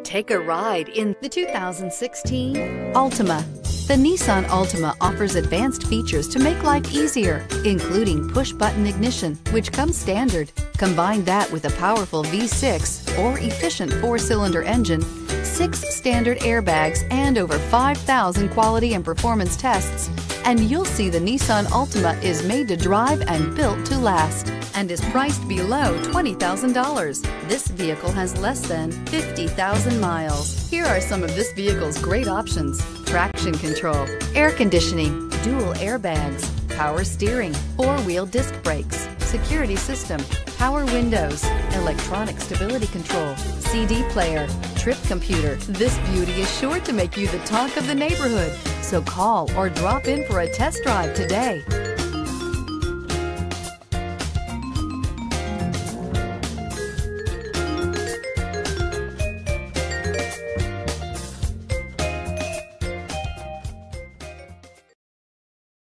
Take a ride in the 2016 Altima. The Nissan Altima offers advanced features to make life easier, including push-button ignition, which comes standard. Combine that with a powerful V6 or efficient 4-cylinder engine, 6 standard airbags, and over 5,000 quality and performance tests, and you'll see the Nissan Altima is made to drive and built to last, and is priced below $20,000. This vehicle has less than 50,000 miles. Here are some of this vehicle's great options: traction control, air conditioning, dual airbags, power steering, 4-wheel disc brakes, security system, power windows, electronic stability control, CD player, trip computer. This beauty is sure to make you the talk of the neighborhood. So call or drop in for a test drive today.